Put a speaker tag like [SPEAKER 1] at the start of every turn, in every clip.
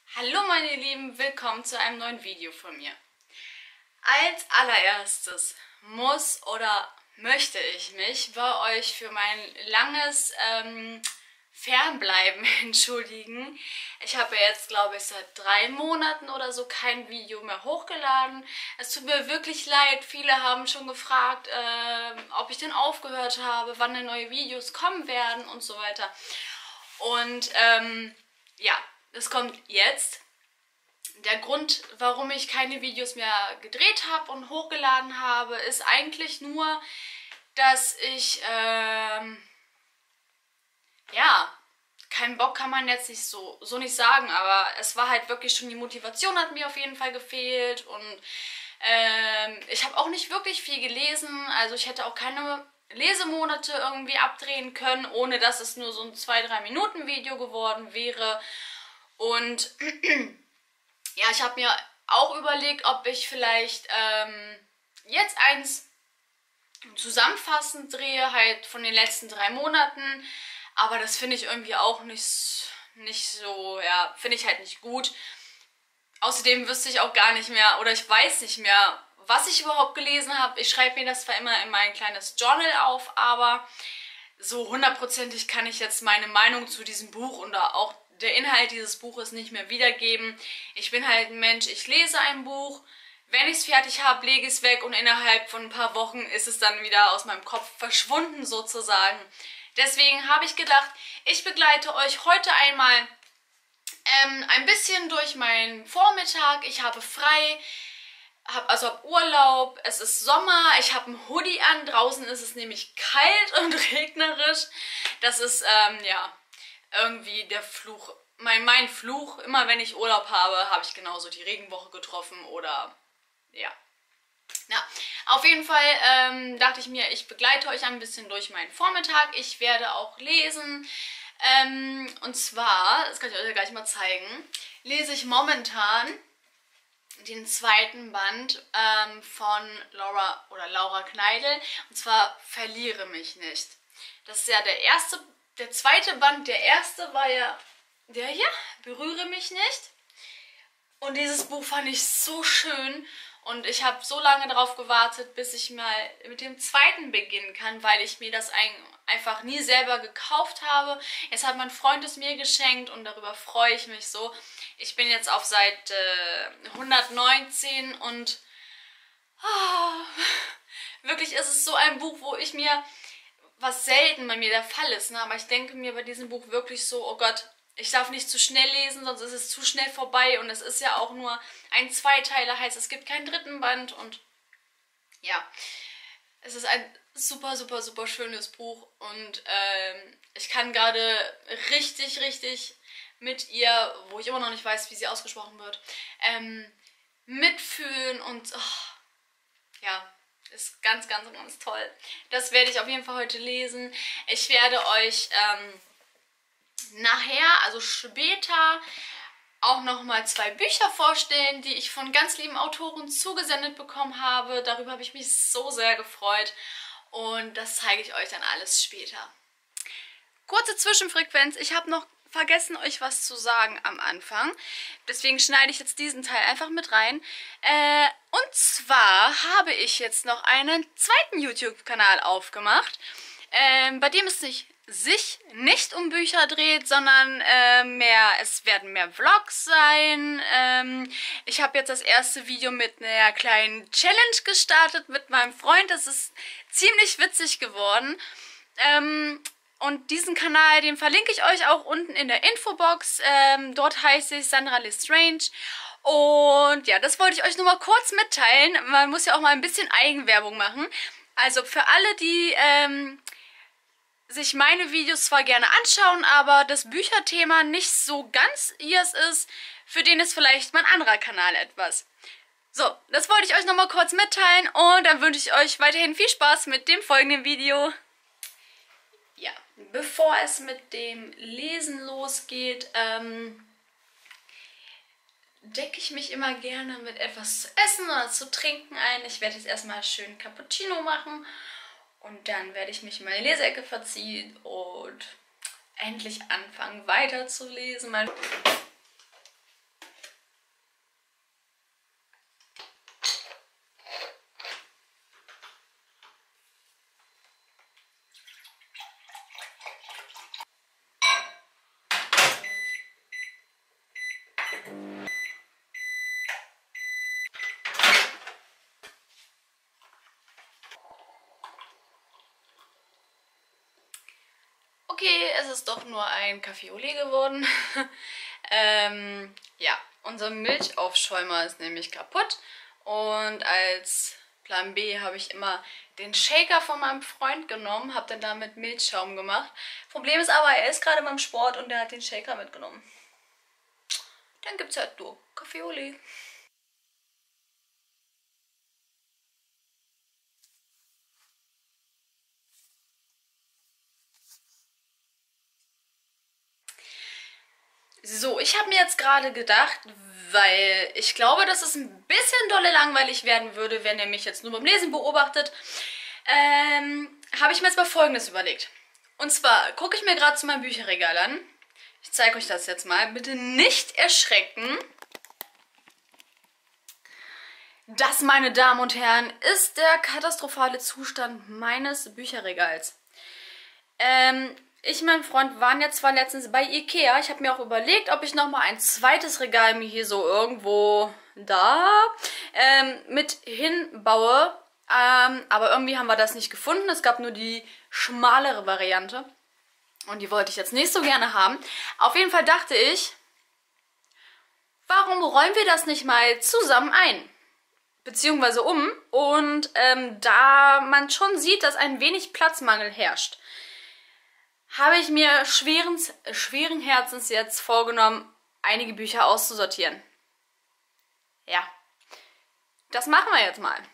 [SPEAKER 1] Hallo meine Lieben, willkommen zu einem neuen Video von mir. Als allererstes muss oder möchte ich mich bei euch für mein langes Fernbleiben entschuldigen. Ich habe ja jetzt, glaube ich, seit 3 Monaten oder so kein Video mehr hochgeladen. Es tut mir wirklich leid, viele haben schon gefragt, ob ich denn aufgehört habe, wann denn neue Videos kommen werden und so weiter. Und ja, es kommt jetzt. Der Grund, warum ich keine Videos mehr gedreht habe und hochgeladen habe, ist eigentlich nur, dass ich, ja, keinen Bock kann man jetzt nicht so nicht sagen, aber es war halt wirklich schon, die Motivation hat mir auf jeden Fall gefehlt und ich habe auch nicht wirklich viel gelesen, also ich hätte auch keine Lesemonate irgendwie abdrehen können, ohne dass es nur so ein 2-3 Minuten Video geworden wäre. Und ja, ich habe mir auch überlegt, ob ich vielleicht jetzt eins zusammenfassend drehe, halt von den letzten 3 Monaten. Aber das finde ich irgendwie auch nicht so, ja, finde ich halt nicht gut. Außerdem wüsste ich auch gar nicht mehr, oder ich weiß nicht mehr, was ich überhaupt gelesen habe. Ich schreibe mir das zwar immer in mein kleines Journal auf, aber so hundertprozentig kann ich jetzt meine Meinung zu diesem Buch und auch der Inhalt dieses Buches nicht mehr wiedergeben. Ich bin halt ein Mensch, ich lese ein Buch, wenn ich es fertig habe, lege ich es weg und innerhalb von ein paar Wochen ist es dann wieder aus meinem Kopf verschwunden sozusagen. Deswegen habe ich gedacht, ich begleite euch heute einmal ein bisschen durch meinen Vormittag. Ich habe frei, hab Urlaub, es ist Sommer, ich habe einen Hoodie an, draußen ist es nämlich kalt und regnerisch. Das ist, ja, irgendwie der Fluch, mein Fluch. Immer wenn ich Urlaub habe, habe ich genauso die Regenwoche getroffen oder, ja. Ja, auf jeden Fall dachte ich mir, ich begleite euch ein bisschen durch meinen Vormittag. Ich werde auch lesen. Und zwar, das kann ich euch ja gleich mal zeigen, lese ich momentan den 2. Band von Laura Kneidl, und zwar Verliere mich nicht. Das ist ja der 2. Band. Der erste war ja der hier, Berühre mich nicht. Und dieses Buch fand ich so schön und ich habe so lange darauf gewartet, bis ich mal mit dem 2. beginnen kann, weil ich mir das einfach nie selber gekauft habe. Jetzt hat mein Freund es mir geschenkt und darüber freue ich mich so. Ich bin jetzt auf Seite 119 und wirklich ist es so ein Buch, wo ich mir, was selten bei mir der Fall ist, ne? Aber ich denke mir bei diesem Buch wirklich so, oh Gott, ich darf nicht zu schnell lesen, sonst ist es zu schnell vorbei. Und es ist ja auch nur ein Zweiteiler, heißt es gibt keinen 3. Band. Und ja, es ist ein super, super, super schönes Buch. Und ich kann gerade richtig mit ihr, wo ich immer noch nicht weiß, wie sie ausgesprochen wird, mitfühlen. Und ja, ist ganz toll. Das werde ich auf jeden Fall heute lesen. Ich werde euch nachher, also später, auch nochmal 2 Bücher vorstellen, die ich von ganz lieben Autoren zugesendet bekommen habe. Darüber habe ich mich so sehr gefreut und das zeige ich euch dann alles später. Kurze Zwischenfrequenz, ich habe noch vergessen, euch was zu sagen am Anfang. Deswegen schneide ich jetzt diesen Teil einfach mit rein. Und zwar habe ich jetzt noch einen 2. YouTube-Kanal aufgemacht, bei dem es sich nicht um Bücher dreht, sondern es werden mehr Vlogs sein. Ich habe jetzt das erste Video mit einer kleinen Challenge gestartet mit meinem Freund. Das ist ziemlich witzig geworden. Und diesen Kanal, den verlinke ich euch auch unten in der Infobox. Dort heiße ich Sandra Lestrange. Und ja, das wollte ich euch nur mal kurz mitteilen. Man muss ja auch mal ein bisschen Eigenwerbung machen. Also für alle, die sich meine Videos zwar gerne anschauen, aber das Bücherthema nicht so ganz ihrs ist, für den ist vielleicht mein anderer Kanal etwas. So, das wollte ich euch nochmal kurz mitteilen und dann wünsche ich euch weiterhin viel Spaß mit dem folgenden Video. Ja, bevor es mit dem Lesen losgeht, decke ich mich immer gerne mit etwas zu essen oder zu trinken ein. Ich werde jetzt erstmal schön Cappuccino machen. Und dann werde ich mich in meine Leseecke verziehen und endlich anfangen weiterzulesen. ist doch nur ein Kaffeeolé geworden. Ja, unser Milchaufschäumer ist nämlich kaputt. Und als Plan B habe ich immer den Shaker von meinem Freund genommen, habe dann damit Milchschaum gemacht. Problem ist aber, er ist gerade beim Sport und er hat den Shaker mitgenommen. Dann gibt es halt nur Kaffeeolé. So, ich habe mir jetzt gerade gedacht, weil ich glaube, dass es ein bisschen dolle langweilig werden würde, wenn ihr mich jetzt nur beim Lesen beobachtet, habe ich mir jetzt mal Folgendes überlegt. Und zwar gucke ich mir gerade zu meinem Bücherregal an. Ich zeige euch das jetzt mal. Bitte nicht erschrecken. Das, meine Damen und Herren, ist der katastrophale Zustand meines Bücherregals. Ich und mein Freund waren jetzt zwar letztens bei Ikea. Ich habe mir auch überlegt, ob ich nochmal ein zweites Regal mir hier so irgendwo mit hinbaue. Aber irgendwie haben wir das nicht gefunden. Es gab nur die schmalere Variante. Und die wollte ich jetzt nicht so gerne haben. Auf jeden Fall dachte ich, warum räumen wir das nicht mal zusammen ein? Beziehungsweise um. Und da man schon sieht, dass ein wenig Platzmangel herrscht, habe ich mir schweren Herzens jetzt vorgenommen, einige Bücher auszusortieren. Ja, das machen wir jetzt mal.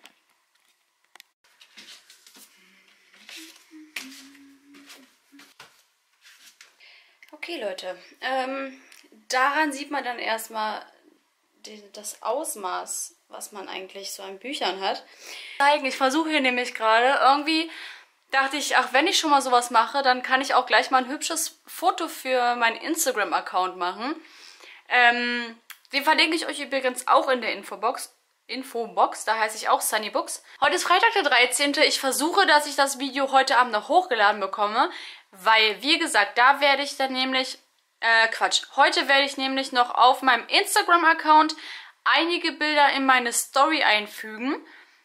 [SPEAKER 1] Okay, Leute, daran sieht man dann erstmal das Ausmaß, was man eigentlich so an Büchern hat. Ich versuche hier nämlich gerade irgendwie... Dachte ich, ach, wenn ich schon mal sowas mache, dann kann ich auch gleich mal ein hübsches Foto für meinen Instagram-Account machen. Den verlinke ich euch übrigens auch in der Infobox. Da heiße ich auch Sunnybooks. Heute ist Freitag der 13. Ich versuche, dass ich das Video heute Abend noch hochgeladen bekomme, weil, wie gesagt, da werde ich dann nämlich, heute werde ich nämlich noch auf meinem Instagram-Account einige Bilder in meine Story einfügen,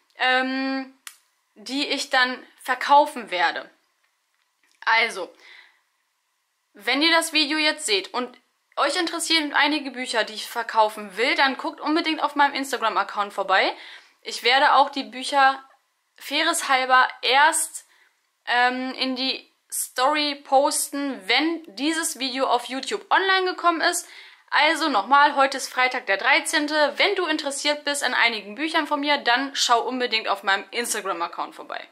[SPEAKER 1] die ich dann verkaufen werde. Also, wenn ihr das Video jetzt seht und euch interessieren einige Bücher, die ich verkaufen will, dann guckt unbedingt auf meinem Instagram-Account vorbei. Ich werde auch die Bücher fairerweise erst in die Story posten, wenn dieses Video auf YouTube online gekommen ist. Also nochmal, heute ist Freitag der 13. Wenn du interessiert bist an einigen Büchern von mir, dann schau unbedingt auf meinem Instagram-Account vorbei.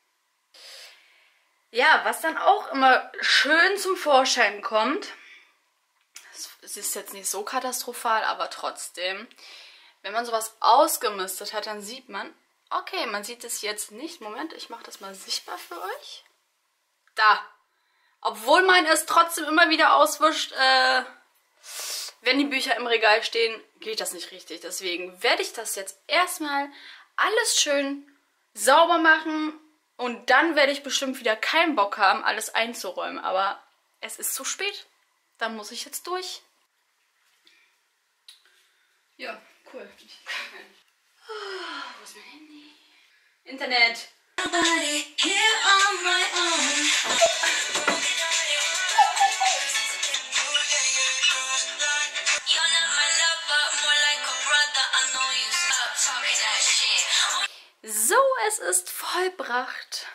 [SPEAKER 1] Ja, was dann auch immer schön zum Vorschein kommt, es ist jetzt nicht so katastrophal, aber trotzdem, wenn man sowas ausgemistet hat, dann sieht man, okay, man sieht es jetzt nicht. Moment, ich mache das mal sichtbar für euch. Da. Obwohl man es trotzdem immer wieder auswischt, wenn die Bücher im Regal stehen, geht das nicht richtig. Deswegen werde ich das jetzt erstmal alles schön sauber machen. Und dann werde ich bestimmt wieder keinen Bock haben, alles einzuräumen. Aber es ist zu spät. Da muss ich jetzt durch. Ja, cool. Wo ist mein Handy? Internet. So, es ist vollbracht.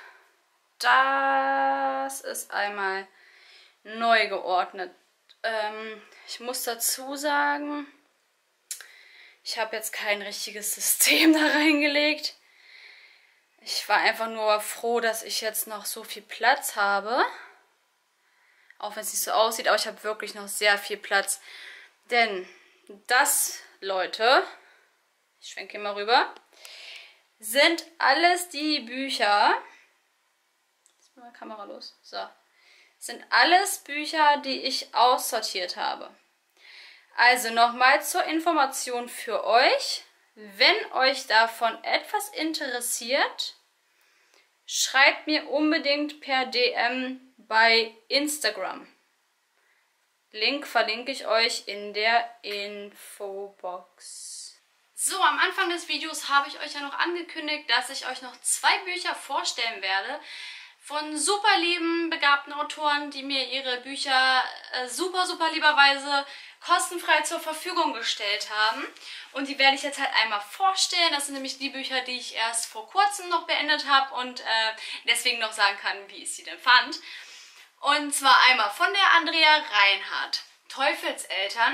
[SPEAKER 1] Das ist einmal neu geordnet. Ich muss dazu sagen, ich habe jetzt kein richtiges System da reingelegt. Ich war einfach nur froh, dass ich jetzt noch so viel Platz habe. Auch wenn es nicht so aussieht, aber ich habe wirklich noch sehr viel Platz. Denn das, Leute, ich schwenke hier mal rüber, sind alles die Bücher. Ist meine Kamera los? So. Sind alles Bücher, die ich aussortiert habe. Also nochmal zur Information für euch. Wenn euch davon etwas interessiert, schreibt mir unbedingt per DM bei Instagram. Link verlinke ich euch in der Infobox. So, am Anfang des Videos habe ich euch ja noch angekündigt, dass ich euch noch 2 Bücher vorstellen werde. von super lieben, begabten Autoren, die mir ihre Bücher super lieberweise kostenfrei zur Verfügung gestellt haben. Und die werde ich jetzt halt einmal vorstellen. Das sind nämlich die Bücher, die ich erst vor kurzem noch beendet habe und deswegen noch sagen kann, wie ich sie denn fand. Und zwar einmal von der Andrea Reinhardt, Teufelseltern.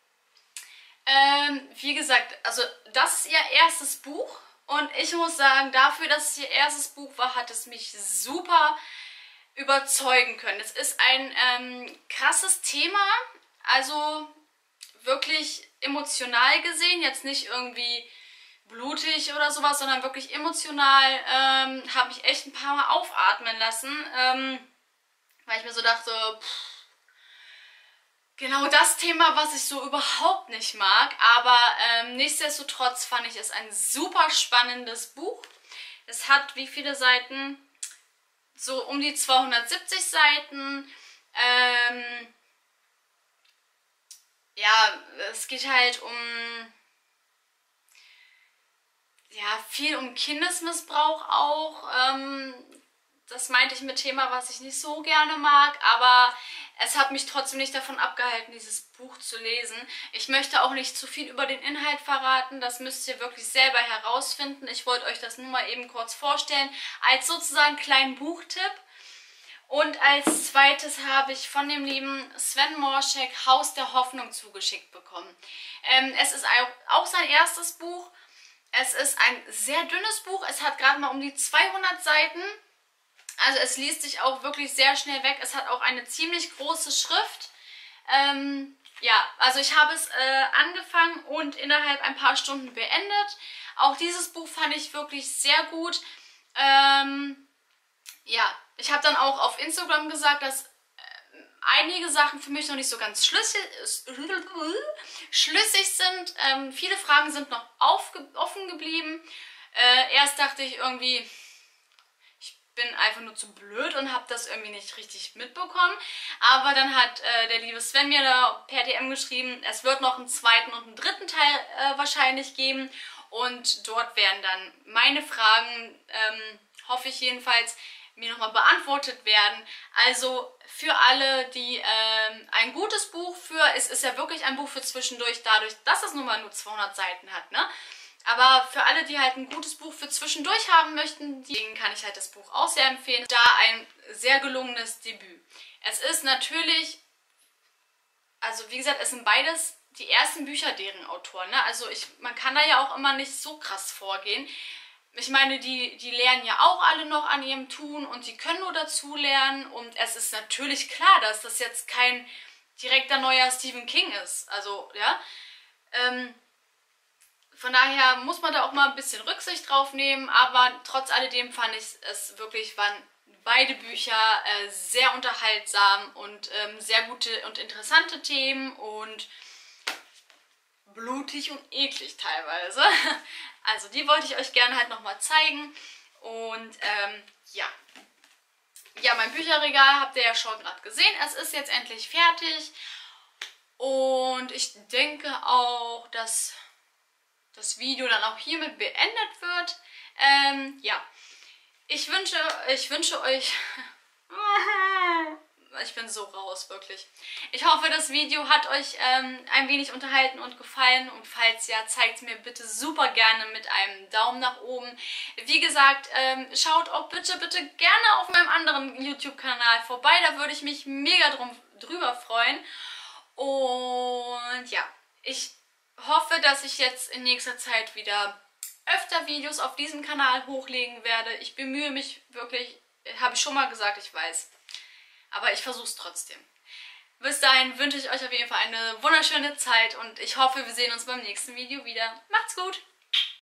[SPEAKER 1] Wie gesagt, also das ist ihr erstes Buch und ich muss sagen, dafür, dass es ihr erstes Buch war, hat es mich super überzeugen können. Es ist ein krasses Thema, also wirklich emotional gesehen, jetzt nicht irgendwie blutig oder sowas, sondern wirklich emotional, habe ich echt ein paar Mal aufatmen lassen, weil ich mir so dachte, genau das Thema, was ich so überhaupt nicht mag, aber nichtsdestotrotz fand ich es ein super spannendes Buch. Es hat wie viele Seiten? So um die 270 Seiten. Ja, es geht halt viel um Kindesmissbrauch auch. Das meinte ich mit Thema, was ich nicht so gerne mag, aber es hat mich trotzdem nicht davon abgehalten, dieses Buch zu lesen. Ich möchte auch nicht zu viel über den Inhalt verraten, das müsst ihr wirklich selber herausfinden. Ich wollte euch das nur mal eben kurz vorstellen, als sozusagen kleinen Buchtipp. Und als zweites habe ich von dem lieben Sven Morschek Haus der Hoffnung zugeschickt bekommen. Es ist auch sein erstes Buch. Es ist ein sehr dünnes Buch, es hat gerade mal um die 200 Seiten. Also es liest sich auch wirklich sehr schnell weg. Es hat auch eine ziemlich große Schrift. Ja, also ich habe es angefangen und innerhalb ein paar Stunden beendet. Auch dieses Buch fand ich wirklich sehr gut. Ja, ich habe dann auch auf Instagram gesagt, dass einige Sachen für mich noch nicht so ganz schlüssig sind. Viele Fragen sind noch offen geblieben. Erst dachte ich irgendwie, bin einfach nur zu blöd und habe das irgendwie nicht richtig mitbekommen. Aber dann hat der liebe Sven mir da per DM geschrieben, es wird noch einen zweiten und einen dritten Teil wahrscheinlich geben. Und dort werden dann meine Fragen, hoffe ich jedenfalls, mir nochmal beantwortet werden. Also für alle, die ein gutes Buch es ist ja wirklich ein Buch für zwischendurch, dadurch, dass es nun mal nur 200 Seiten hat, ne? Aber für alle, die halt ein gutes Buch für zwischendurch haben möchten, denen kann ich halt das Buch auch sehr empfehlen. Da ein sehr gelungenes Debüt. Es ist natürlich, also wie gesagt, es sind beides die ersten Bücher deren Autoren, ne? Also man kann da ja auch immer nicht so krass vorgehen. Ich meine, die lernen ja auch alle noch an ihrem Tun und sie können nur dazu lernen. Und es ist natürlich klar, dass das jetzt kein direkter neuer Stephen King ist. Also, ja. Von daher muss man da auch mal ein bisschen Rücksicht drauf nehmen, aber trotz alledem fand ich es wirklich, waren beide Bücher sehr unterhaltsam und sehr gute und interessante Themen und blutig und eklig teilweise. Also die wollte ich euch gerne halt nochmal zeigen und ja. Ja, mein Bücherregal habt ihr ja schon gerade gesehen, es ist jetzt endlich fertig und ich denke auch, dass das Video dann auch hiermit beendet wird. Ja, ich wünsche euch... Ich bin so raus, wirklich. Ich hoffe, das Video hat euch ein wenig unterhalten und gefallen. Und falls ja, zeigt es mir bitte super gerne mit einem Daumen nach oben. Wie gesagt, schaut auch bitte gerne auf meinem anderen YouTube-Kanal vorbei. Da würde ich mich mega drüber freuen. Und ja, ich hoffe, dass ich jetzt in nächster Zeit wieder öfter Videos auf diesem Kanal hochlegen werde. Ich bemühe mich wirklich, habe ich schon mal gesagt, ich weiß. Aber ich versuche es trotzdem. Bis dahin wünsche ich euch auf jeden Fall eine wunderschöne Zeit und ich hoffe, wir sehen uns beim nächsten Video wieder. Macht's gut!